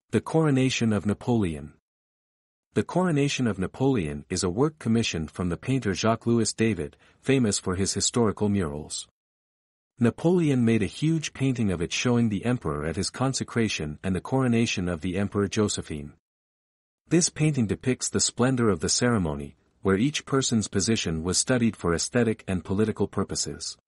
The Coronation of Napoleon. The Coronation of Napoleon is a work commissioned from the painter Jacques-Louis David, famous for his historical murals. Napoleon made a huge painting of it showing the emperor at his consecration and the coronation of the Emperor Josephine. This painting depicts the splendor of the ceremony, where each person's position was studied for aesthetic and political purposes.